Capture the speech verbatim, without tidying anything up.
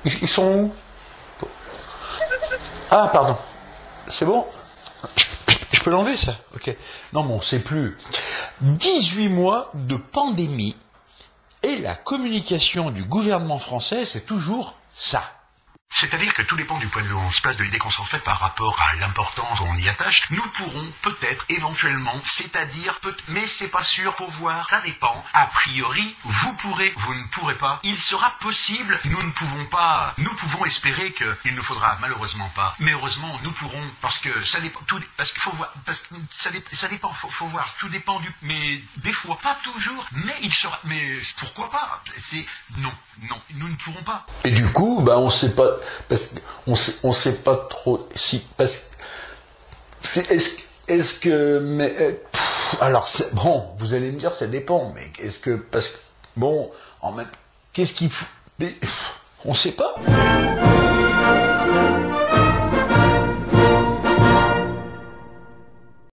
Ils, ils sont où? Ah, pardon. C'est bon? je, je, je peux l'enlever, ça? Ok. Non, mais on ne sait plus. dix-huit mois de pandémie et la communication du gouvernement français, c'est toujours ça. C'est-à-dire que tout dépend du point de vue où on se place, de l'idée qu'on s'en fait par rapport à l'importance qu'on y attache. Nous pourrons peut-être, éventuellement, c'est-à-dire, peut mais c'est pas sûr, faut voir, ça dépend. A priori, vous pourrez, vous ne pourrez pas. Il sera possible, nous ne pouvons pas, nous pouvons espérer qu'il ne faudra malheureusement pas. Mais heureusement, nous pourrons, parce que ça dépend, tout, parce qu'il faut voir, parce que ça, dé, ça dépend, faut, faut voir, tout dépend du, mais des fois, pas toujours, mais il sera, mais pourquoi pas? C'est, non, non, nous ne pourrons pas. Et du coup, bah, on sait pas, parce qu'on sait, on sait pas trop si, parce que, est-ce, est-ce que, mais, pff, alors, c'est, bon, vous allez me dire, ça dépend, mais est-ce que, parce que, bon, en même, qu'est-ce qu'il faut, mais, on sait pas.